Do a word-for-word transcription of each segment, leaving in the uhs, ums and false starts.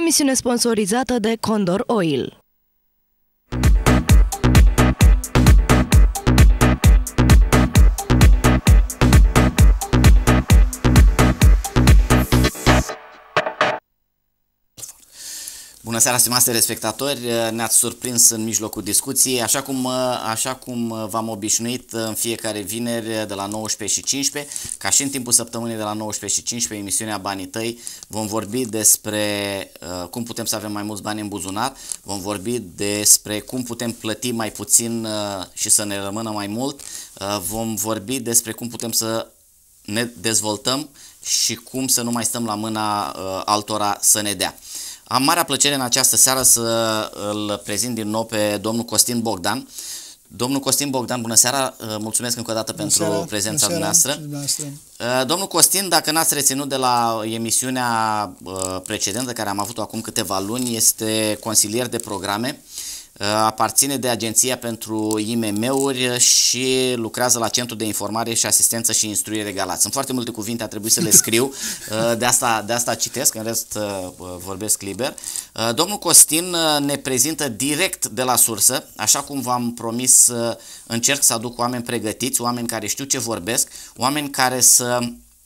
emisiune sponsorizată de Condor Oil. Bună seara, stimați telespectatori, ne-ați surprins în mijlocul discuției, așa cum, așa cum v-am obișnuit în fiecare vineri de la nouăsprezece și cincisprezece, ca și în timpul săptămânii de la nouăsprezece și cincisprezece, emisiunea Banii Tăi, vom vorbi despre uh, cum putem să avem mai mulți bani în buzunar, vom vorbi despre cum putem plăti mai puțin uh, și să ne rămână mai mult, uh, vom vorbi despre cum putem să ne dezvoltăm și cum să nu mai stăm la mâna uh, altora să ne dea. Am marea plăcere în această seară să îl prezint din nou pe domnul Costin Bogdan. Domnul Costin Bogdan, bună seara, mulțumesc încă o dată bună pentru seara, prezența dumneavoastră. Domnul Costin, dacă n-ați reținut de la emisiunea precedentă, care am avut-o acum câteva luni, este consilier de programe, aparține de Agenția pentru I M M-uri și lucrează la Centrul de Informare și Asistență și Instruire Galați. Sunt foarte multe cuvinte, a trebuit să le scriu, de asta, de asta citesc, în rest vorbesc liber. Domnul Costin ne prezintă direct de la sursă, așa cum v-am promis, încerc să aduc oameni pregătiți, oameni care știu ce vorbesc, oameni care să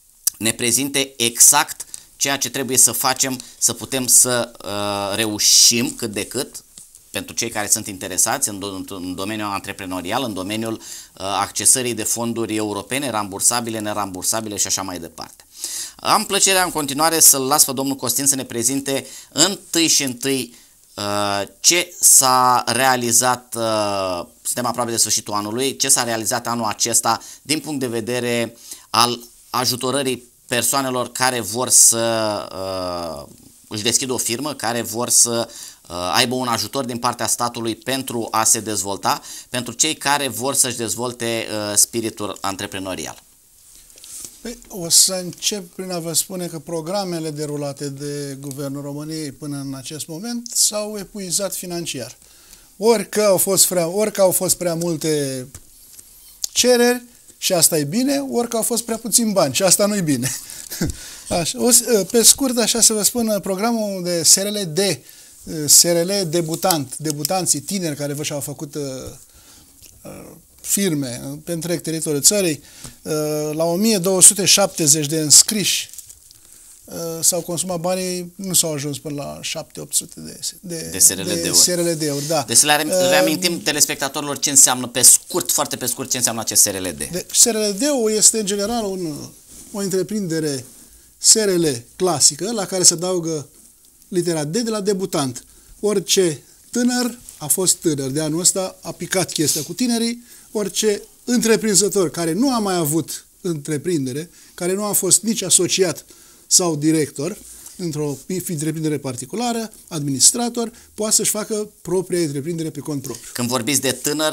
ne prezinte exact ceea ce trebuie să facem, să putem să uh, reușim cât de cât, pentru cei care sunt interesați în, do în domeniul antreprenorial, în domeniul uh, accesării de fonduri europene, rambursabile, nerambursabile și așa mai departe. Am plăcerea în continuare să-l las pe domnul Costin să ne prezinte întâi și întâi uh, ce s-a realizat, uh, suntem aproape de sfârșitul anului, ce s-a realizat anul acesta din punct de vedere al ajutorării persoanelor care vor să uh, își deschidă o firmă, care vor să aibă un ajutor din partea statului pentru a se dezvolta, pentru cei care vor să-și dezvolte uh, spiritul antreprenorial. Păi, o să încep prin a vă spune că programele derulate de Guvernul României până în acest moment s-au epuizat financiar. Ori că au fost prea, ori că au fost prea multe cereri și asta e bine, ori că au fost prea puțini bani și asta nu-i bine. Așa, o, pe scurt, așa să vă spun, programul de S R L D, S R L debutant, debutanții tineri care vă și-au făcut uh, uh, firme pe întreg teritoriul țării, uh, la o mie două sute șaptezeci de înscriși uh, s-au consumat banii, nu s-au ajuns până la șapte opt sute de, de, de S R L D-uri. Da. Deci să le reamintim uh, telespectatorilor ce înseamnă pe scurt, foarte pe scurt, ce înseamnă acest S R L D. S R L D-ul este în general un, o întreprindere S R L clasică la care se adaugă litera D de la debutant. Orice tânăr a fost tânăr de anul ăsta, a picat chestia cu tinerii, orice întreprinzător care nu a mai avut întreprindere, care nu a fost nici asociat sau director într-o întreprindere particulară, administrator, poate să-și facă propria întreprindere pe cont propriu. Când vorbiți de tânăr,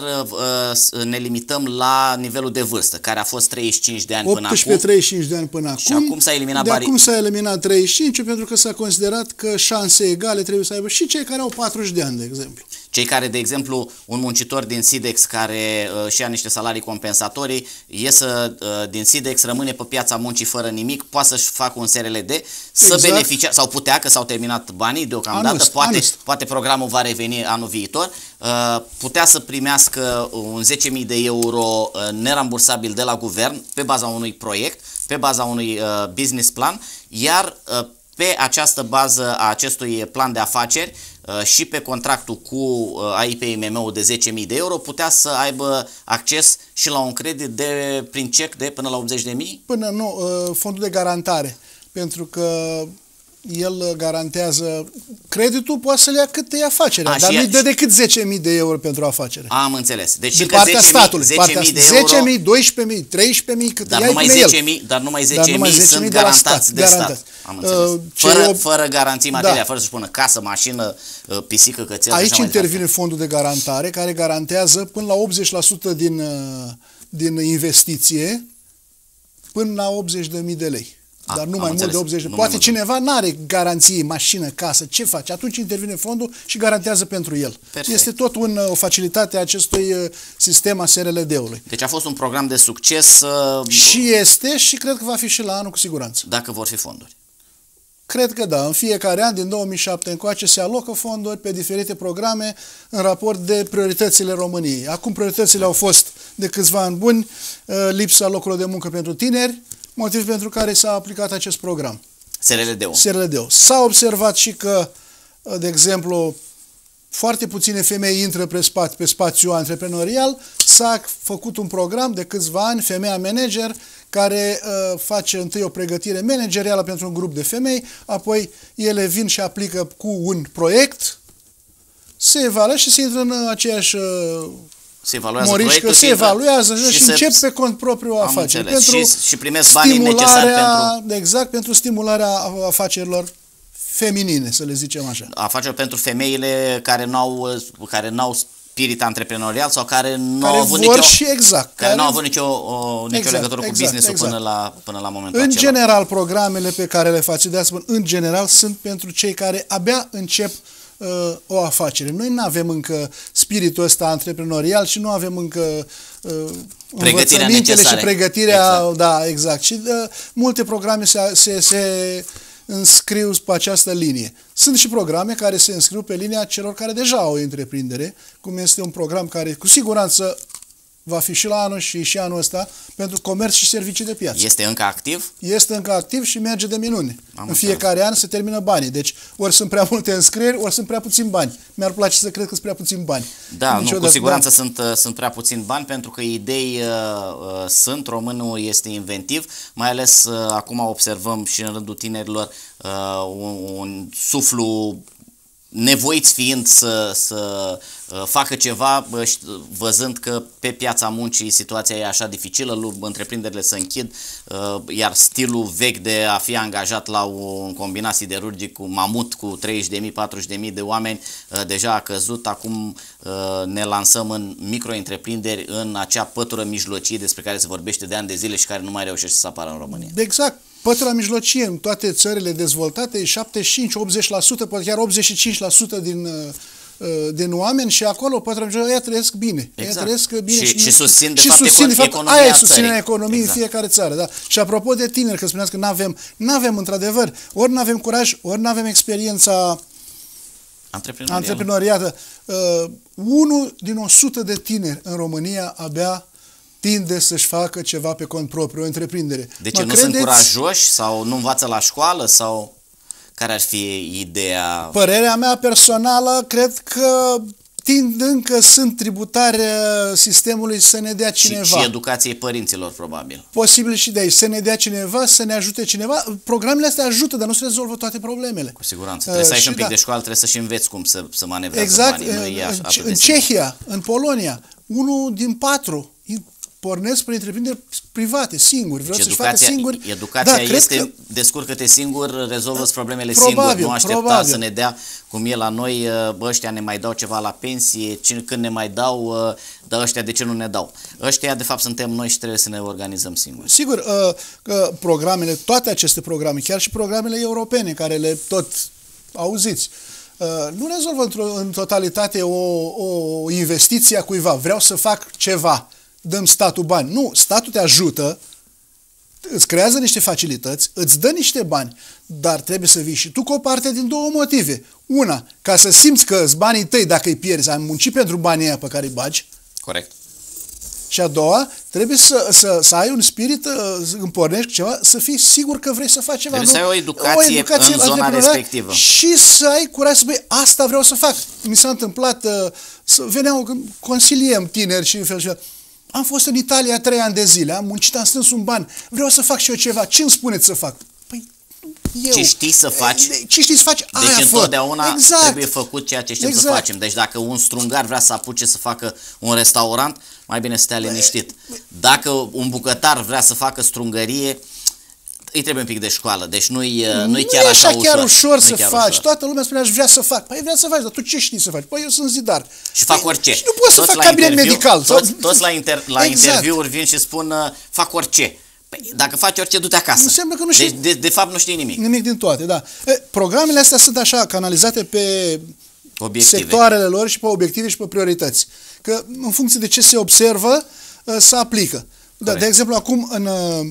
ne limităm la nivelul de vârstă, care a fost treizeci și cinci de ani până acum. optsprezece treizeci și cinci de ani până acum. Și acum s-a eliminat de barii. acum s-a eliminat treizeci și cinci pentru că s-a considerat că șanse egale trebuie să aibă și cei care au patruzeci de ani, de exemplu. Cei care, de exemplu, un muncitor din SIDEX care uh, și ia niște salarii compensatorii, iesă uh, din SIDEX, rămâne pe piața muncii fără nimic, poate să-și facă un S R L D, să exact. beneficia, sau putea, că s-au terminat banii deocamdată, Anust, poate, anust. poate programul va reveni anul viitor, uh, putea să primească un zece mii de euro uh, nerambursabil de la guvern pe baza unui proiect, pe baza unui uh, business plan, iar uh, pe această bază a acestui plan de afaceri și pe contractul cu A I P I M M-ul de zece mii de euro putea să aibă acces și la un credit de, prin cec de până la optzeci de mii? Până nu, fondul de garantare, pentru că el garantează creditul, poate să le ia cât e afacerea, a, dar nu-i dă decât zece mii de euro pentru afacere. Am înțeles. Deci de partea statului, zece mii de euro, zece mii, doisprezece mii, treisprezece mii, cât dar ia numai zece mii, dar numai zece mii sunt garantați de stat. Am înțeles. Uh, fără, fără garanții materiale, da. Fără să spună casă, mașină, pisică, cățel. Aici intervine fondul de garantare, care garantează până la optzeci la sută din, din investiție, până la optzeci de mii de lei. Dar nu mai mult de optzeci de mii. Poate cineva nu are garanție, mașină, casă, ce face? Atunci intervine fondul și garantează pentru el. Perfect. Este tot un, o facilitate a acestui sistem a S R L D-ului. Deci a fost un program de succes. Uh, și este și cred că va fi și la anul cu siguranță. Dacă vor fi fonduri. Cred că da. În fiecare an, din două mii șapte încoace, se alocă fonduri pe diferite programe în raport de prioritățile României. Acum prioritățile au fost de câțiva ani buni, lipsa locurilor de muncă pentru tineri, motiv pentru care s-a aplicat acest program. S R L D-ul. S R L D-ul. S-a observat și că, de exemplu, foarte puține femei intră pe, spa, pe spațiul antreprenorial. S-a făcut un program de câțiva ani, Femeia Manager, care uh, face întâi o pregătire managerială pentru un grup de femei, apoi ele vin și aplică cu un proiect, se evaluează și se intră în aceeași uh, se evaluează morișcă, se evaluează și, și se... încep pe cont propriu o afacere. Pentru și, și primesc banii necesari pentru... Exact, pentru stimularea afacerilor feminine, să le zicem așa. Afaceri pentru femeile care n-au care n-au spirit antreprenorial sau care nu care au avut vor nicio, și exact, care, care nu au avut nicio, o, nicio exact, legătură cu exact, business-ul exact. până la, până la momentul În acela. general, programele pe care le face, de spun, în general, sunt pentru cei care abia încep uh, o afacere. Noi nu avem încă spiritul ăsta antreprenorial și nu avem încă uh, învățămintele și pregătirea. Exact. Da, exact. Și uh, multe programe se, se, se înscriu pe această linie. Sunt și programe care se înscriu pe linia celor care deja au o întreprindere, cum este un program care cu siguranță va fi și la anul și și anul ăsta pentru comerț și servicii de piață. Este încă activ? Este încă activ și merge de minune. Am în fiecare an se termină banii. Deci ori sunt prea multe înscrieri, ori sunt prea puțini bani. Mi-ar place să cred că sunt prea puțini bani. Da, nu, cu siguranță sunt, sunt prea puțini bani, pentru că idei uh, sunt, românul este inventiv, mai ales uh, acum observăm și în rândul tinerilor uh, un, un suflu nevoiți fiind să, să facă ceva, văzând că pe piața muncii situația e așa dificilă, întreprinderile se închid, iar stilul vechi de a fi angajat la un combinat siderurgic cu mamut cu treizeci de mii, patruzeci de mii de oameni deja a căzut. Acum ne lansăm în micro-întreprinderi, în acea pătură mijlocie despre care se vorbește de ani de zile și care nu mai reușește să apară în România. Exact. Pătura mijlocie în toate țările dezvoltate e șaptezeci și cinci la optzeci la sută, poate chiar optzeci și cinci la sută din, din oameni și acolo pătura mijlocie, ea trăiesc bine. Exact. Ea trăiesc bine și, și, și susțin de și fapt, susțin, de fapt economia aia e susținerea economiei exact. în fiecare țară. Da. Și apropo de tineri, că spuneați că nu avem, nu avem într-adevăr, ori nu avem curaj, ori nu avem experiența antreprenoriată. Uh, unul din o sută de tineri în România abia tinde să-și facă ceva pe cont propriu, o întreprindere. De ce, nu credeți? Sunt curajoși sau nu învață la școală sau care ar fi ideea? Părerea mea personală, cred că tind încă sunt tributare sistemului să ne dea cineva. Și, și educației părinților, probabil. Posibil și de aici. Să ne dea cineva, să ne ajute cineva. Programele astea ajută, dar nu se rezolvă toate problemele. Cu siguranță. Trebuie uh, să ai și un pic da. de școală, trebuie să și înveți cum să, să manevrează exact. banii. Nu e în, în Cehia, în Polonia, unul din patru pornesc prin întreprinderi private, singuri. Vreau să-și facă singuri. Educația da, este că... descurcă-te singur, rezolvă-ți problemele probabil, singur. Nu aștepta probabil. să ne dea, cum e la noi, bă, ăștia ne mai dau ceva la pensie, când ne mai dau, dar ăștia de ce nu ne dau? Ăștia, de fapt, suntem noi și trebuie să ne organizăm singuri. Sigur, că programele, toate aceste programe, chiar și programele europene, care le tot auziți, nu rezolvă în totalitate o, o investiție a cuiva. Vreau să fac ceva. Dăm statul bani. Nu, statul te ajută, îți creează niște facilități, îți dă niște bani, dar trebuie să vii și tu cu o parte din două motive. Una, ca să simți că îți banii tăi dacă îi pierzi, ai muncit pentru banii aia pe care îi bagi. Corect. Și a doua, trebuie să, să, să ai un spirit, îmi pornești ceva, să fii sigur că vrei să faci ceva. Trebuie nu? să ai o educație, o educație în zona respectivă. Și să ai curaj să spui, asta vreau să fac. Mi s-a întâmplat, să veneau, consiliem tineri și în fel și fel. Am fost în Italia trei ani de zile, am muncit, am strâns un ban, vreau să fac și eu ceva, ce îmi spuneți să fac? Păi, eu. Ce știi să faci? Ce știi să faci? Deci aia întotdeauna exact. trebuie făcut ceea ce știm exact. să facem. Deci dacă un strungar vrea să apuce să facă un restaurant, mai bine să stea liniștit. Dacă un bucătar vrea să facă strungărie, îi trebuie un pic de școală, deci nu-i nu nu chiar așa ușor. chiar ușor să chiar faci. Ușor. Toată lumea spune, aș vrea să fac. Păi vrea să faci, dar tu ce știi să faci? Păi eu sunt zidar. Și fac orice. Și nu pot să toți fac cabinet medical. Toți, toți la, inter, la exact. interviuri vin și spun, fac orice. Păi, dacă faci orice, du-te acasă. Nu înseamnă că nu știi. Deci, de, de fapt nu știi nimic. Nimic din toate, da. E, programele astea sunt așa, canalizate pe obiective. Sectoarele lor și pe obiective și pe priorități. Că în funcție de ce se observă, se aplică. Da, de exemplu, acum în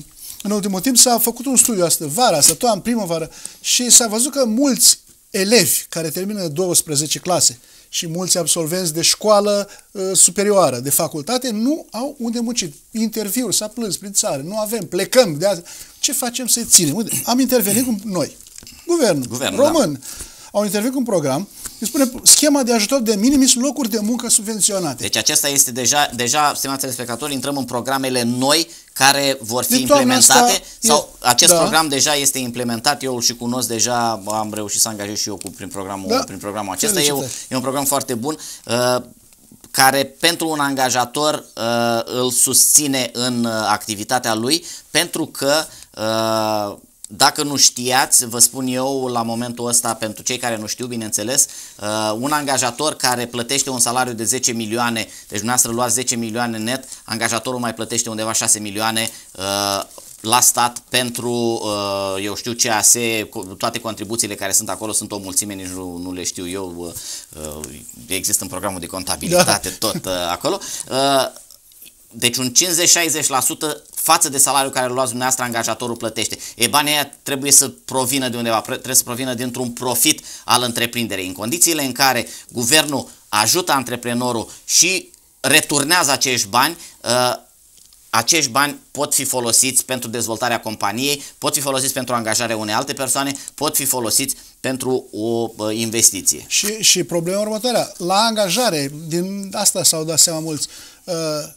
în ultimul timp s-a făcut un studiu asta, vara, asta, toamnă, primăvară, și s-a văzut că mulți elevi care termină douăsprezece clase și mulți absolvenți de școală uh, superioară, de facultate, nu au unde munci. Interviuri, s-a plâns prin țară, nu avem, plecăm de azi. Ce facem să-i ținem? Uite, am intervenit cu noi, guvernul, Guvernul român, da. au intervenit cu un program, îi spune schema de ajutor de minimis, locuri de muncă subvenționate. Deci acesta este deja, deja, stimați telespectatori, intrăm în programele noi care vor fi De implementate asta sau e, acest da. program deja este implementat, eu îl și cunosc deja, am reușit să angajez și eu cu, prin, programul, Da. prin programul acesta, e, Felicitări. e un program foarte bun, uh, care pentru un angajator uh, îl susține în uh, activitatea lui, pentru că uh, dacă nu știați, vă spun eu la momentul ăsta, pentru cei care nu știu, bineînțeles, uh, un angajator care plătește un salariu de zece milioane, deci dumneavoastră luați zece milioane net, angajatorul mai plătește undeva șase milioane uh, la stat pentru, uh, eu știu, C A S, toate contribuțiile care sunt acolo, sunt o mulțime, nici nu, nu le știu eu, uh, există în programul de contabilitate, da. tot uh, acolo. Uh, Deci un cincizeci șaizeci la sută față de salariul care îl luați dumneavoastră, angajatorul plătește. E, banii aia trebuie să provină de undeva, trebuie să provină dintr-un profit al întreprinderii. În condițiile în care guvernul ajută antreprenorul și returnează acești bani, uh, acești bani pot fi folosiți pentru dezvoltarea companiei, pot fi folosiți pentru angajarea unei alte persoane, pot fi folosiți pentru o uh, investiție. Și, și problema următoarea, la angajare, din asta s-au dat seama mulți, uh,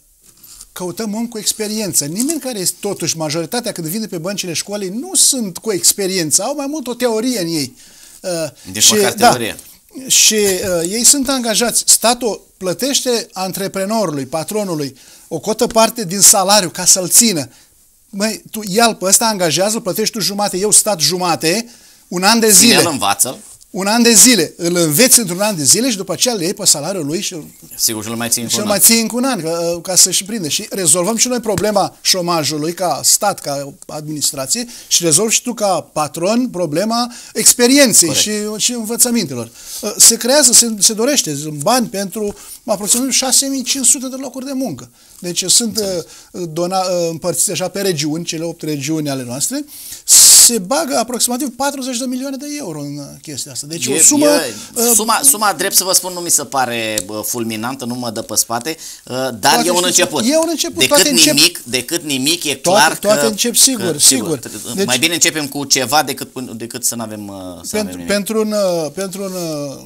căutăm om cu experiență. Nimeni care este, totuși, majoritatea când vine pe băncile școlii, nu sunt cu experiență, au mai mult o teorie în ei. Uh, Din și, păcate, da, teorie. Și uh, ei sunt angajați. Statul plătește antreprenorului, patronului, o cotă parte din salariu ca să-l țină. Măi, tu ia-l pe ăsta, angajează, plătești tu jumate, eu stat jumate, un an de zile. El învață. Un an de zile. Îl înveți într-un an de zile și după aceea le iei pe salariul lui și Sigur, și îl mai țin și îl mai ții încă un an ca, ca să-și prinde. Și rezolvăm și noi problema șomajului ca stat, ca administrație și rezolvi și tu ca patron problema experienței și, și învățămintelor. Se creează, se, se dorește bani pentru aproximativ șase mii cinci sute de locuri de muncă. Deci sunt dona, împărțite așa pe regiuni, cele opt regiuni ale noastre, se bagă aproximativ patruzeci de milioane de euro în chestia asta. Deci e, o sumă... E, uh, suma, suma, drept să vă spun, nu mi se pare fulminantă, nu mă dă pe spate, uh, dar e un început. E un început. Decât toate nimic, încep, decât nimic, e toate, clar toate că... încep sigur, că, sigur. Deci, mai bine începem cu ceva decât, decât să nu avem, să pentru, avem nimic. Pentru un, pentru un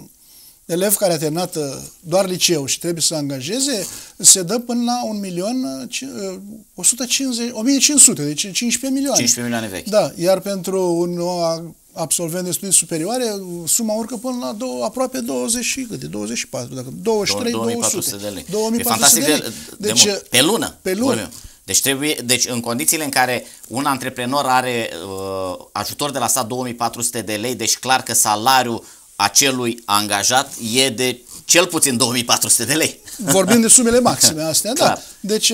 elev care a terminat doar liceu și trebuie să angajeze, se dă până la un milion o sută cincizeci, o mie cinci sute, deci cincisprezece milioane. cincisprezece milioane vechi. Da, iar pentru un absolvent de studii superioare, suma urcă până la două, aproape douăzeci, câte? douăzeci și patru, dacă douăzeci și trei, două mii patru sute de lei. două mii patru sute de lei. De, deci, de pe lună. Pe lună. Deci, trebuie, deci în condițiile în care un antreprenor are uh, ajutor de la stat două mii patru sute de lei, deci clar că salariul acelui angajat e de cel puțin două mii patru sute de lei. Vorbim de sumele maxime astea, da. Clar. Deci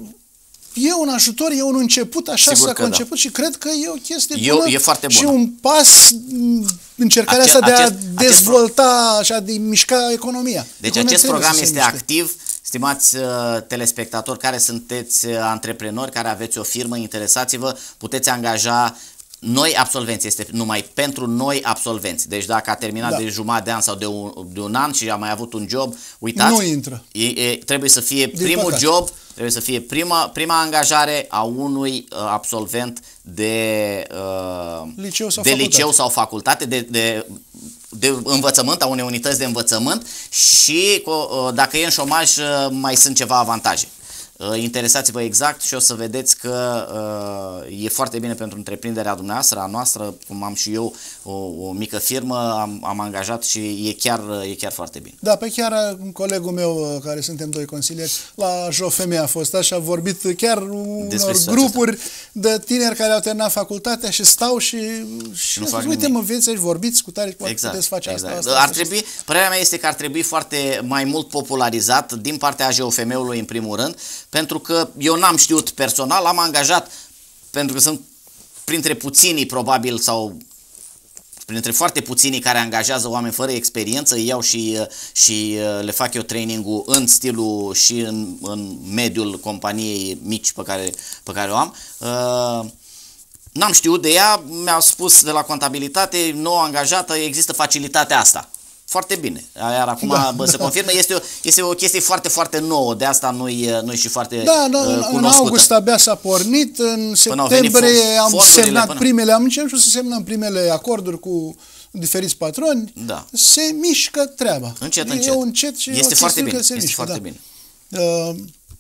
e un ajutor, e un început, așa s-a conceput da. Și cred că e o chestie e, bună e foarte bună. Și un pas încercarea Ace, asta de acest, a dezvolta, acest, așa, de mișca economia. Deci Economia acest program este miște. activ. Stimați uh, telespectatori care sunteți uh, antreprenori, care aveți o firmă, interesați-vă, puteți angaja noi absolvenți, este numai pentru noi absolvenți. Deci dacă a terminat da. de jumătate de an sau de un, de un an și a mai avut un job, uitați, nu intră. E, e, trebuie să fie Din primul păcate. job, trebuie să fie prima, prima angajare a unui uh, absolvent de, uh, liceu sau de facultate, liceu sau facultate de, de, de învățământ, a unei unități de învățământ și uh, dacă e în șomaj uh, mai sunt ceva avantaje. Interesați-vă exact și o să vedeți că uh, e foarte bine pentru întreprinderea dumneavoastră, a noastră, cum am și eu o, o mică firmă, am, am angajat și e chiar, e chiar foarte bine. Da, pe chiar un colegul meu, care suntem doi consilieri, la J O F M a fost așa, a vorbit chiar unor grupuri acesta. de tineri care au terminat facultatea și stau și, și, și uite mă, veniți aici, vorbiți cu tare, exact, puteți face exact. asta, asta, ar asta. trebui, părerea mea este că ar trebui foarte mai mult popularizat din partea J O F M-ului în primul rând, pentru că eu n-am știut personal, am angajat, pentru că sunt printre puținii probabil sau printre foarte puținii care angajează oameni fără experiență, îi iau și, și le fac eu training-ul în stilul și în, în mediul companiei mici pe care, pe care o am. N-am știut de ea, mi-au spus de la contabilitate, nouă angajată, există facilitatea asta. Foarte bine. Iar acum da, bă, se da. confirmă, este o, este o chestie foarte, foarte nouă, de asta nu-i, nu-i și foarte da, da, uh, cunoscută. În august abia s-a pornit, în septembrie am semnat până... primele, am început să semnăm primele acorduri cu diferiți patroni, da. se mișcă treaba. Încet, e încet. încet și este foarte bine, se este mișcă, foarte da. bine. Uh,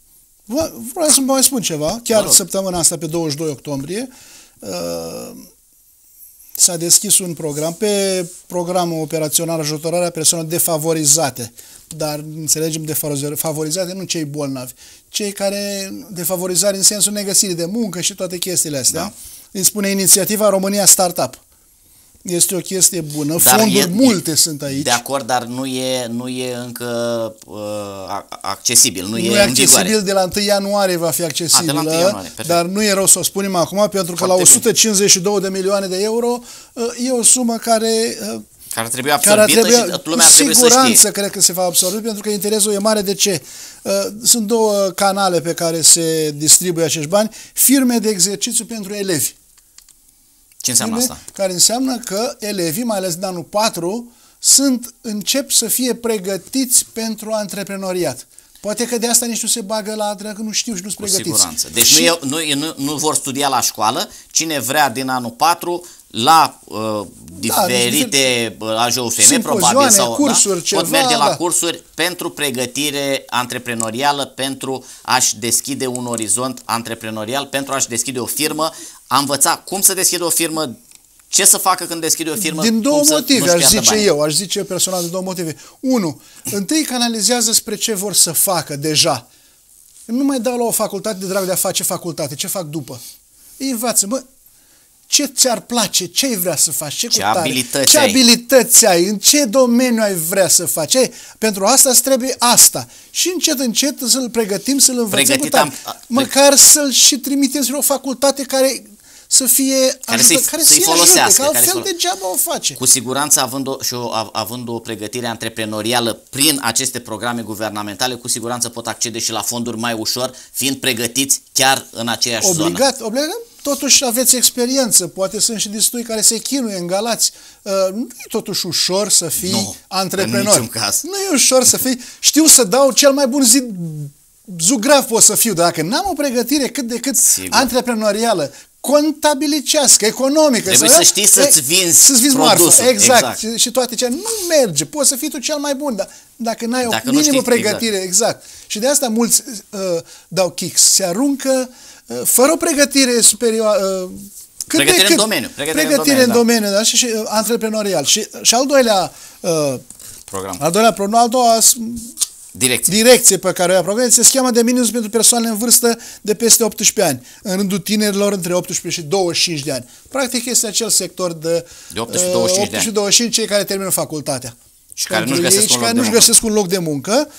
vreau să mai spun ceva, chiar săptămâna asta, pe douăzeci și doi octombrie, uh, s-a deschis un program, pe programul operațional ajutorarea persoanelor defavorizate, dar înțelegem defavorizate, nu cei bolnavi, cei care defavorizare în sensul negăsirii de muncă și toate chestiile astea. Da. Îi spune inițiativa România Startup. Este o chestie bună, dar fonduri e, multe e, sunt aici. De acord, dar nu e, nu e încă uh, accesibil, nu, nu e, e accesibil, de la întâi ianuarie va fi accesibil, dar nu e rău să o spunem acum, pentru că foarte la o sută cincizeci și două de milioane de euro uh, e o sumă care... Uh, care trebuie absorbită care trebuie, și lumea ar trebui să știe. Cu siguranță cred că se va absorbi, pentru că interesul e mare. De ce? Uh, sunt două canale pe care se distribuie acești bani, firme de exercițiu pentru elevi. Ce înseamnă asta? Care înseamnă că elevii, mai ales de anul patru, sunt, încep să fie pregătiți pentru antreprenoriat. Poate că de asta nici nu se bagă la că nu știu și nu sunt pregătiți. Cu siguranță. Deci și... nu, e, nu, nu, nu vor studia la școală. Cine vrea din anul patru, la uh, diferite da, A J U F M, probabil, sau cursuri, da, ceva, pot merge la da. cursuri pentru pregătire antreprenorială, pentru a-și deschide un orizont antreprenorial, pentru a-și deschide o firmă, a învăța cum să deschide o firmă, ce să facă când deschide o firmă. Din două motive, aș zice bani. eu, aș zice eu personal, de două motive. Unu, întâi canalizează spre ce vor să facă deja. Nu mai dau la o facultate de drag de a face facultate, ce fac după? Îi învață, mă, ce ți-ar place, ce ai vrea să faci, ce, ce abilități, ce ai. abilități ai, în ce domeniu ai vrea să faci. Ai, pentru asta îți trebuie asta. Și încet, încet să-l pregătim, să-l învățăm, am, măcar să-l și trimitem spre o facultate care să fie care să-i să să folosească, ajute, că altfel degeaba o face. Cu siguranță, având o, și o, având o pregătire antreprenorială prin aceste programe guvernamentale, cu siguranță pot accede și la fonduri mai ușor, fiind pregătiți chiar în aceeași obligat, zonă. Obligat, totuși aveți experiență, poate sunt și destui care se chinuie, îngalați. Uh, nu e totuși ușor să fii nu, antreprenor. În niciun caz. Nu e ușor să fii, știu să dau cel mai bun zid, zugrav pot să fiu, dar dacă n-am o pregătire cât de cât Sigur. antreprenorială, contabilicească, economică. Trebuie să, să știi să-ți vinzi, să vinzi produsul. Exact. exact. Și, și toate cele. Nu merge. Poți să fii tu cel mai bun, dar dacă n-ai o minimă știi, pregătire, exact. exact. Și de asta mulți uh, dau kicks. Se aruncă uh, fără o pregătire superioară. Uh, pregătire cât, în domeniu. Pregătire, pregătire în domeniu, în domeniu da? și, și uh, antreprenorial. Și, și al doilea uh, program. Al doilea program, al doua Direcție. Direcție pe care o ia programul este schema de minus pentru persoane în vârstă de peste optsprezece ani, în rândul tinerilor între optsprezece și douăzeci și cinci de ani. Practic este acel sector de, de optsprezece douăzeci și cinci și douăzeci și cinci, cei care termină facultatea. Și care nu-și găsesc, care nu găsesc un loc de muncă.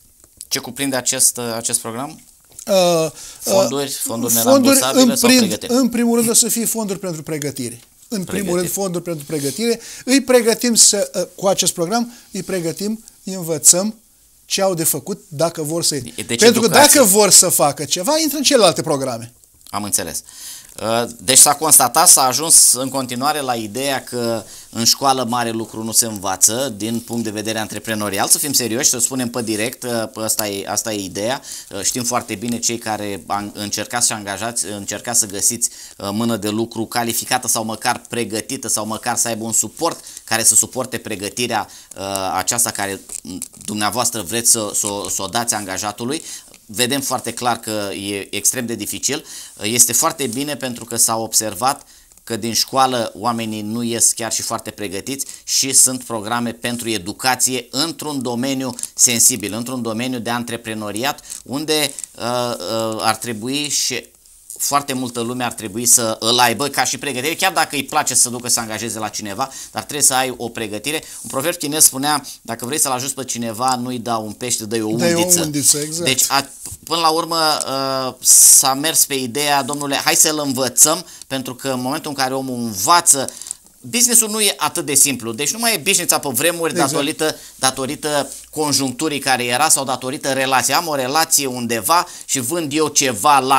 Ce cuprinde acest, acest program? Uh, fonduri, fonduri nerambursabile sau pregătire? În primul rând o să fie fonduri pentru pregătire. În primul pregătire. rând fonduri pentru pregătire. Îi pregătim să, cu acest program, îi pregătim, îi învățăm ce au de făcut dacă vor să... Deci Pentru educație. că dacă vor să facă ceva, intră în celelalte programe. Am înțeles. Deci s-a constatat, s-a ajuns în continuare la ideea că în școală mare lucru nu se învață din punct de vedere antreprenorial. Să fim serioși, să spunem pe direct, asta e, asta e ideea. Știm foarte bine cei care încercați și angajați, încercați să găsiți mână de lucru calificată sau măcar pregătită sau măcar să aibă un suport care să suporte pregătirea aceasta care dumneavoastră vreți să, să, să o dați angajatului. Vedem foarte clar că e extrem de dificil. Este foarte bine pentru că s-a observat că din școală oamenii nu ies chiar și foarte pregătiți și sunt programe pentru educație într-un domeniu sensibil, într-un domeniu de antreprenoriat unde uh, uh, ar trebui și foarte multă lume ar trebui să îl aibă ca și pregătire, chiar dacă îi place să ducă să angajeze la cineva, dar trebuie să ai o pregătire. Un proverb chinez spunea, dacă vrei să-l ajuți pe cineva, nu-i dau un pește, dă-i o undiță. Dă-i o undiță, exact. Deci, a, până la urmă, uh, s-a mers pe ideea, domnule, hai să-l învățăm, pentru că în momentul în care omul învață, business-ul nu e atât de simplu. Deci nu mai e business-a pe vremuri exact. datorită, datorită conjuncturii care era sau datorită relației. Am o relație undeva și vând eu ceva la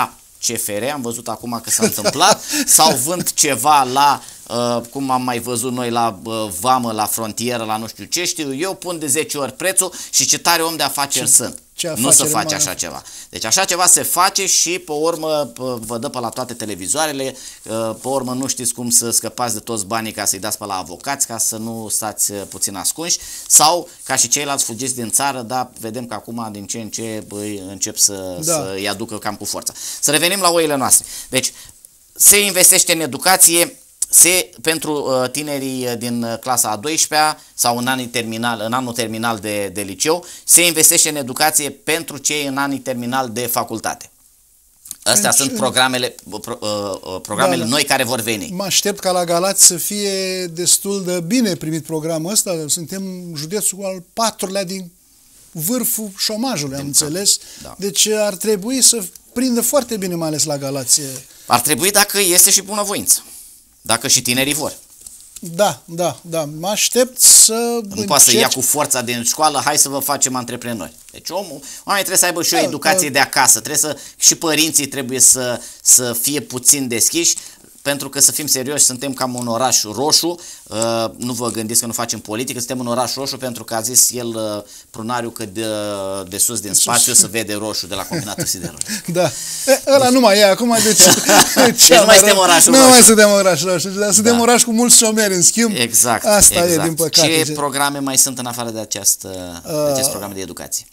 C F R, am văzut acum că s-a întâmplat, sau vând ceva la, uh, cum am mai văzut noi, la uh, vamă, la frontieră, la nu știu ce, știu eu, pun de zece ori prețul și ce tare om de afaceri ce, sunt. Ce nu se face așa ceva. Deci așa ceva se face și pe urmă vă dă pe la toate televizoarele, pe urmă nu știți cum să scăpați de toți banii ca să-i dați pe la avocați, ca să nu stați puțin ascunși, sau ca și ceilalți fugiți din țară, dar vedem că acum din ce în ce băi, încep să, da. să-i aducă cam cu forța. Să revenim la oile noastre. Deci se investește în educație. Se, pentru uh, tinerii din clasa a douăsprezecea sau în, anii terminal, în anul terminal de, de liceu, se investește în educație pentru cei în anii terminal de facultate. Astea deci, sunt programele, pro, uh, programele da, noi care vor veni. Mă aștept ca la Galați să fie destul de bine primit programul ăsta. Suntem județul al patrulea din vârful șomajului, am înțeles. Da. Deci ar trebui să prindă foarte bine, mai ales la Galați. Ar trebui dacă este și bunăvoință. Dacă și tinerii vor. Da, da, da. Mă aștept să... Nu încerci... poate să ia cu forța din școală, hai să vă facem antreprenori. Deci omul, oamenii trebuie să aibă și o da, educație da. de acasă. Trebuie să, și părinții trebuie să, să fie puțin deschiși, pentru că, să fim serioși, suntem cam un oraș roșu. Uh, nu vă gândiți că nu facem politică, suntem un oraș roșu pentru că a zis el, uh, Prunariu, că de, de sus din spațiu se vede roșu de la combinatul siderului. Da. E, ăla deci... nu mai e acum, deci... deci nu mai suntem oraș roșu. Nu mai suntem oraș roșu, dar suntem da. oraș cu mulți șomeri, în schimb. Exact. Asta exact. e, din păcate. Ce programe mai sunt în afară de, această, uh, de acest program de educație?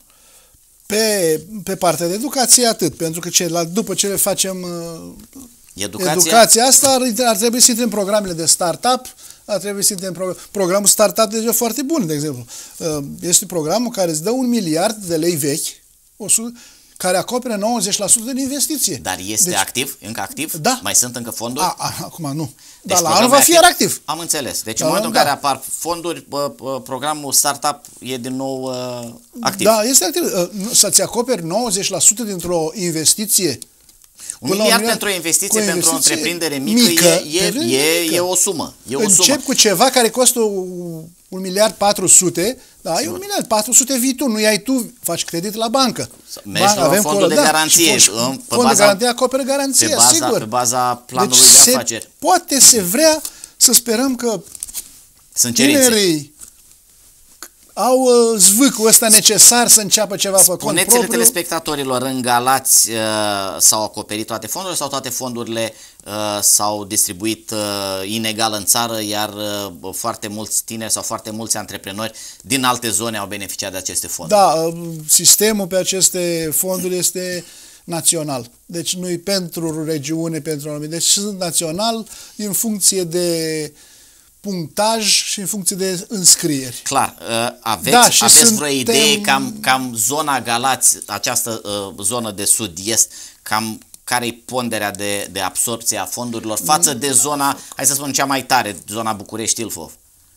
Pe, pe partea de educație atât, pentru că ce, la, după ce le facem... Uh, Educația? Educația asta ar, ar trebui să intre în programele de startup, ar trebui să intre în pro, programul startup deja foarte bun, de exemplu. Este programul care îți dă un miliard de lei vechi, o sută, care acoperă nouăzeci la sută din investiție. Dar este deci, activ? Încă activ? Da. Mai sunt încă fonduri? A, a, acum nu. Deci dar la anul va fi iar activ. Am înțeles. Deci da, în momentul da. în care apar fonduri, programul startup e din nou uh, activ. Da, este activ. Să-ți acoperi nouăzeci la sută dintr-o investiție. Un miliard pentru o investiție, o pentru o întreprindere mică, mică e, e, e, e o sumă. E o Încep sumă. cu ceva care costă un miliard patru sute, da, Sigur. e un miliard patru sute vii tu, nu iai tu, faci credit la bancă. Mergi la avem fondul de da, garanție. Fondul de garanție acoperă garanția, pe baza, sigur. Pe baza planului deci de se, afaceri. Poate se vrea să sperăm că Sunt tinerii au uh, zvâcul ăsta necesar să înceapă ceva pe cont propriu. Spuneți-le telespectatorilor, în Galați uh, s-au acoperit toate fondurile sau toate fondurile uh, s-au distribuit uh, inegal în țară, iar uh, foarte mulți tineri sau foarte mulți antreprenori din alte zone au beneficiat de aceste fonduri? Da, uh, sistemul pe aceste fonduri este național. Deci nu-i pentru regiune, pentru anumite. Deci sunt național în funcție de punctaj și în funcție de înscrieri. Clar. Aveți, da, aveți suntem... vreo idee cam, cam zona Galați, această uh, zonă de sud-est, cam care e ponderea de, de absorpție a fondurilor față de zona, hai să spunem, cea mai tare, zona București-Ilfov?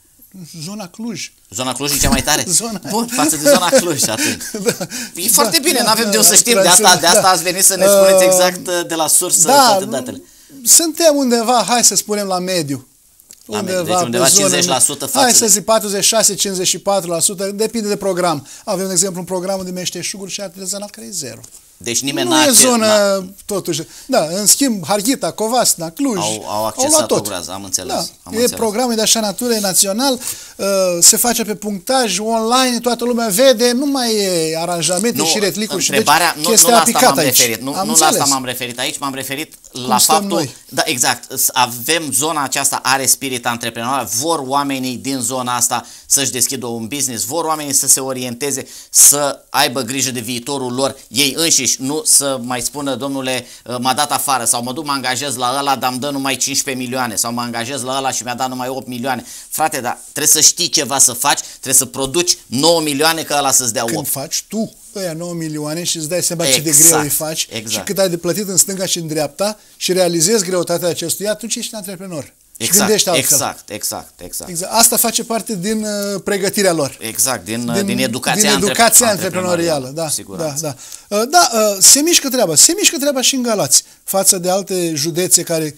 Zona Cluj. Zona Cluj e cea mai tare? Zona... Bun, față de zona Cluj atunci. Da, e foarte bine, da, nu avem da, de unde să știm, de asta, de asta da. ați venit să ne spuneți exact de la sursă da, toate datele. Suntem undeva, hai să spunem, la mediu. Undeva, deci undeva cincizeci la sută față. Hai să zic patruzeci și șase cincizeci și patru la sută, depinde de program. Avem, de exemplu, un program de meșteșuguri și artezanat care e zero. Deci nimeni nu e zonă, totuși. Da, în schimb, Harghita, Covasna, Cluj au, au accesat o groază, am înțeles. Da, am e înțeles. programul de așa natură, e național, uh, se face pe punctaj, online, toată lumea vede, nu mai e aranjamente nu, și retlicuri și deci nu, nu la asta m-am referit, nu, am nu la asta m-am referit aici, m-am referit Cum la faptul, noi? Da, exact, avem zona aceasta, are spirit antreprenorial, vor oamenii din zona asta să-și deschidă un business, vor oamenii să se orienteze, să aibă grijă de viitorul lor, ei înșiși, nu să mai spună, domnule, m-a dat afară sau mă duc, mă angajez la ăla, dar îmi dă numai cincisprezece milioane sau mă angajez la ăla și mi-a dat numai opt milioane. Frate, dar trebuie să știi ceva să faci, trebuie să produci nouă milioane ca ăla să-ți dea opt. Când faci tu ăia nouă milioane și îți dai seama exact, ce de greu îi faci exact. și cât ai de plătit în stânga și în dreapta și realizezi greutatea acestuia, atunci ești antreprenor. Exact, și gândești altfel. exact, exact, exact, exact. Asta face parte din uh, pregătirea lor. Exact, din, din, din educația, din educația antreprenorială. Da, da, da, da. Uh, da uh, se mișcă treaba. Se mișcă treaba și în Galați, față de alte județe care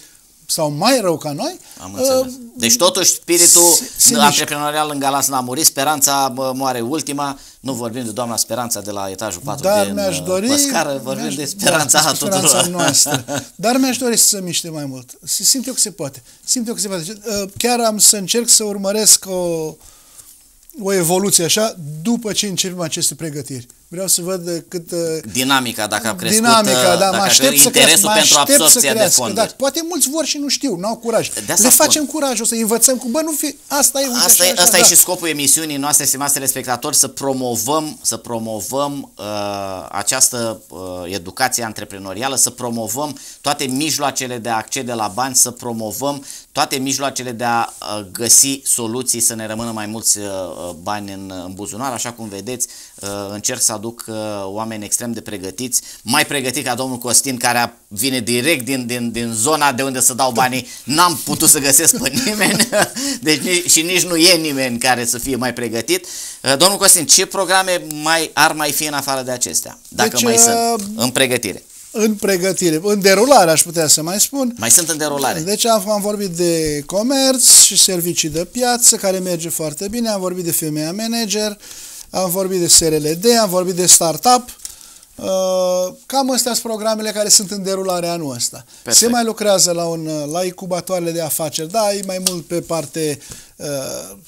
sau mai rău ca noi. Am înțeles. Uh, deci totuși spiritul se, se antreprenorial în Galați n-a murit, speranța moare ultima, nu vorbim de doamna Speranța de la etajul patru dar din mi-aș dori, Păscară, vorbim de speranța da, tuturor. Speranța noastră. Dar mi-aș dori să se miște mai mult. Simt eu că se poate. Simt eu că se poate. Chiar am să încerc să urmăresc o, o evoluție așa după ce începem aceste pregătiri. Vreau să văd cât... Dinamica, dacă a crescut, dinamica, da, mă aștept să interesul crească, pentru absorpția de fonduri. Da, poate mulți vor și nu știu, nu au curaj. Le facem curajul să învățăm cu, bă, nu fi, asta e... Asta, așa, e, așa, asta da. e și scopul emisiunii noastre, stimați telespectatori, să promovăm, să promovăm uh, această uh, educație antreprenorială, să promovăm toate mijloacele de a accede la bani, să promovăm toate mijloacele de a uh, găsi soluții, să ne rămână mai mulți uh, bani în, în buzunar. Așa cum vedeți, uh, încerc să aduc uh, oameni extrem de pregătiți, mai pregătit ca domnul Costin, care vine direct din, din, din zona de unde să dau banii. N-am putut să găsesc pe nimeni, deci nici, și nici nu e nimeni care să fie mai pregătit. Uh, domnul Costin, ce programe mai ar mai fi în afară de acestea, dacă deci, mai sunt în pregătire? În pregătire, în derulare aș putea să mai spun. Mai sunt în derulare. Deci am, am vorbit de comerț și servicii de piață, care merge foarte bine, am vorbit de femeia manager, am vorbit de S R L D, am vorbit de startup. Uh, cam astea sunt programele care sunt în derulare anul ăsta. Perfect. Se mai lucrează la, un, la incubatoarele de afaceri, da, e mai mult pe parte uh,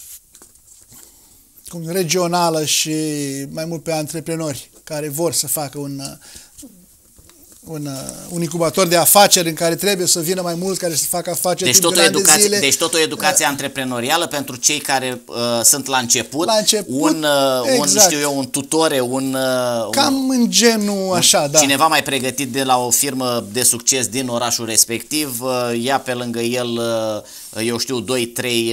cum, regională și mai mult pe antreprenori care vor să facă un... Un, un incubator de afaceri în care trebuie să vină mai mulți care să facă afaceri. Deci tot, o educație, zile. deci tot o educație uh, antreprenorială pentru cei care uh, sunt la început, la început un, uh, exact. un, știu eu, un tutore, un, uh, cam un, în genul așa, da. Cineva mai pregătit de la o firmă de succes din orașul respectiv, uh, ia pe lângă el, uh, eu știu, doi, trei,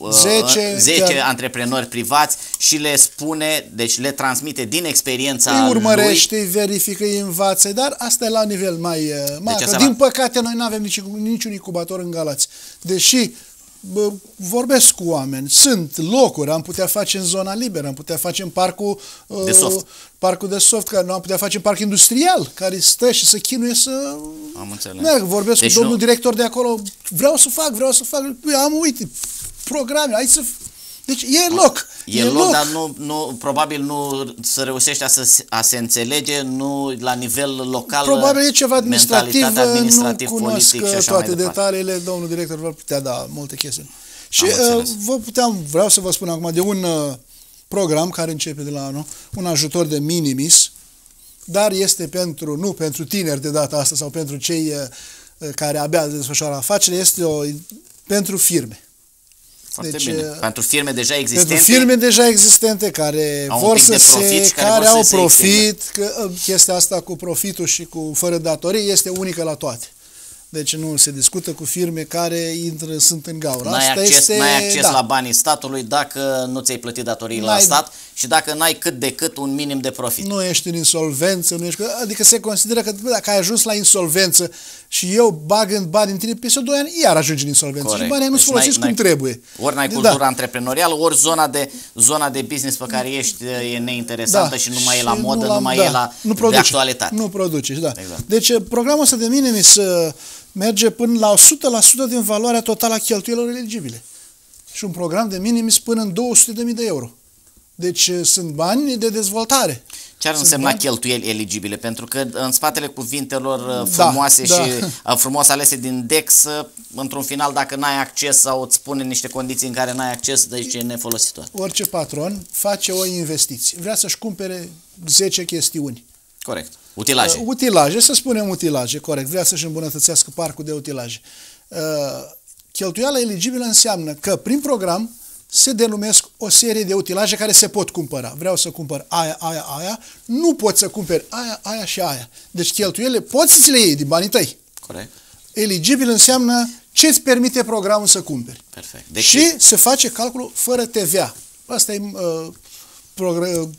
zece antreprenori privați și le spune, deci le transmite din experiența lui. Îi urmărește, îi verifică, îi învață, dar asta e la nivel mai mare. Deci din păcate noi nu avem nici, niciun incubator în Galați. Deși bă, vorbesc cu oameni, sunt locuri, am putea face în zona liberă, am putea face în parcul de soft, parcul de soft, care nu am putea face în parc industrial, care stă și să chinuie să... Am înțeles. Merg, vorbesc deci cu domnul nu... director de acolo, vreau să fac, vreau să fac, am, uite, programe, hai să... Deci e loc. E, e loc, loc, dar nu, nu, probabil nu se reușește a, să, a se înțelege, nu la nivel local. Probabil e ceva administrativ, administrativ nu cunosc politic și toate detaliile, domnul director vă putea da multe chestii. Și uh, vă puteam, vreau să vă spun acum de un uh, program care începe de la anul, un ajutor de minimis, dar este pentru, nu pentru tineri de data asta sau pentru cei uh, care abia desfășoară afaceri, este o, pentru firme. Foarte deci, bine. Pentru firme deja existente. Pentru firme deja existente care vor să profit, se, care, care au profit, că chestia asta cu profitul și cu fără datorii este unică la toate. Deci nu se discută cu firme care intră, sunt în gaură. N-ai acces, este, n-ai acces da. la banii statului dacă nu ți-ai plătit datorii la stat și dacă n-ai cât de cât un minim de profit. Nu ești în insolvență, nu ești, adică se consideră că dacă ai ajuns la insolvență și eu bag în bani în tine, peste doi ani iar ajungi în insolvență. Corect. Și banii nu-ți deci folosiți cum trebuie. Ori n-ai cultura da. antreprenorială, ori zona de, zona de business pe care ești e neinteresantă da. și nu mai și e la modă, nu, nu mai da. e la nu produce, de actualitate. Nu produce, da. Exact. Deci programul ăsta de minimis merge până la o sută la sută din valoarea totală a cheltuielor eligibile. Și un program de minimis până în două sute de mii de euro. Deci sunt bani de dezvoltare. Ce ar însemna bani? Cheltuieli eligibile? Pentru că în spatele cuvintelor frumoase da, și da. frumos alese din Dex, într-un final, dacă n-ai acces sau îți spune niște condiții în care n-ai acces, deci e nefolositor. Orice patron face o investiție. Vrea să-și cumpere zece chestiuni. Corect. Utilaje. Uh, utilaje, să spunem utilaje, corect. Vrea să-și îmbunătățească parcul de utilaje. Uh, cheltuiala eligibilă înseamnă că prin program se denumesc o serie de utilaje care se pot cumpăra. Vreau să cumpăr aia, aia, aia, nu pot să cumperi aia, aia și aia. Deci cheltuielile poți să ți le iei din banii tăi. Corect. Eligibil înseamnă ce îți permite programul să cumperi. Perfect. Deci și se face calculul fără T V A. Asta e uh,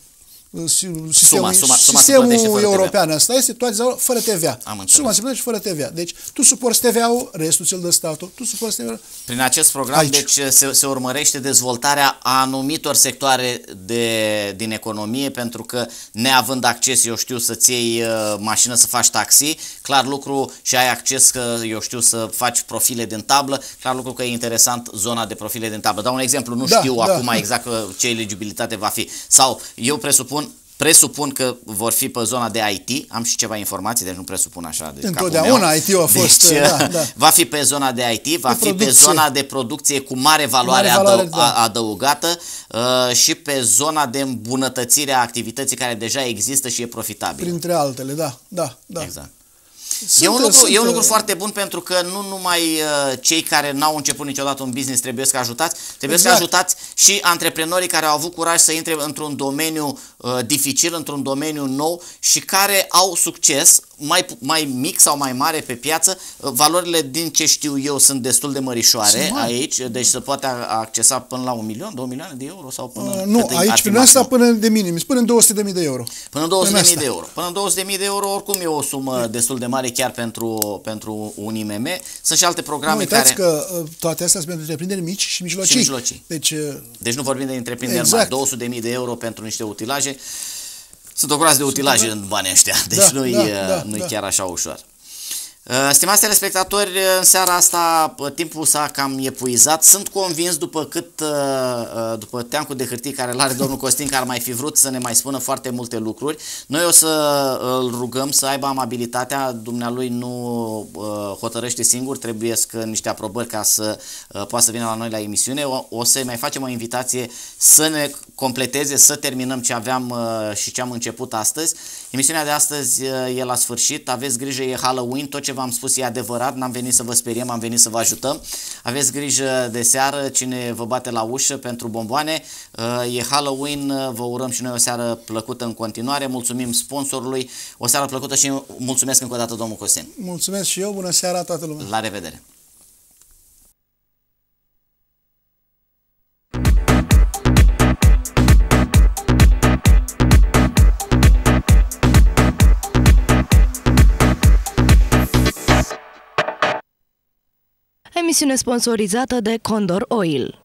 sistemul, suma, suma, suma sistemul european ăsta este toate fără T V A. Suma se plătește fără T V A. Deci tu suporți T V A-ul, restul ți-l dă statul, tu suporți T V A-ul. Prin acest program, aici. deci se, se urmărește dezvoltarea anumitor sectoare de, din economie, pentru că neavând acces, eu știu, să-ți iei uh, mașină să faci taxi, clar lucru, și ai acces, că eu știu, să faci profile din tablă, clar lucru că e interesant zona de profile din tablă. Dau un exemplu, nu da, știu da. acum exact ce eligibilitate va fi. Sau eu presupun Presupun că vor fi pe zona de I T, am și ceva informații, deci nu presupun așa. Deci întotdeauna I T-ul a fost. Deci, da, da. Va fi pe zona de I T, va de fi producție. pe zona de producție cu mare valoare, mare valoare adău da. adăugată uh, și pe zona de îmbunătățire a activității care deja există și e profitabilă. Printre altele, da. da, da. Exact. Sunt, e, un lucru, sunt, e un lucru foarte bun, pentru că nu numai uh, cei care n-au început niciodată un business trebuie să ajutați, trebuie exact. să ajutați și antreprenorii care au avut curaj să intre într-un domeniu uh, dificil, într-un domeniu nou și care au succes, mai, mai mic sau mai mare pe piață. Uh, valorile, din ce știu eu, sunt destul de mărișoare aici, deci se poate accesa până la un milion, două milioane de euro sau până... Uh, nu, aici prin asta până de minim, până în două sute de mii de euro. Până în două sute de mii de euro. Până în două sute de mii de euro oricum e o sumă destul de mare chiar pentru, pentru un I M M. Sunt și alte programe nu, uitați care... că toate astea sunt pentru întreprinderi mici și mijlocii. Și mijlocii. Deci, deci nu vorbim de întreprinderi exact. mari. două sute de mii de euro pentru niște utilaje. Sunt o groază de utilaje da. în banii ăștia. Deci da, nu-i da, da, nu da. chiar așa ușor. Stimați telespectatori, în seara asta timpul s-a cam epuizat. Sunt convins, după cât după teancul de hârtii care l-are domnul Costin, că ar mai fi vrut să ne mai spună foarte multe lucruri. Noi o să îl rugăm să aibă amabilitatea, dumnealui nu hotărăște singur, trebuie să niște aprobări ca să poată să vină la noi la emisiune. O, o să mai facem o invitație să ne completeze, să terminăm ce aveam și ce am început astăzi. Emisiunea de astăzi e la sfârșit, aveți grijă, e Halloween, tot ce v-am spus e adevărat, n-am venit să vă speriem, am venit să vă ajutăm. Aveți grijă de seară, cine vă bate la ușă pentru bomboane, e Halloween, vă urăm și noi o seară plăcută în continuare, mulțumim sponsorului, o seară plăcută și mulțumesc încă o dată, domnul Costin. Mulțumesc și eu, bună seara toată lumea. La revedere. Emisiune sponsorizată de Condor Oil.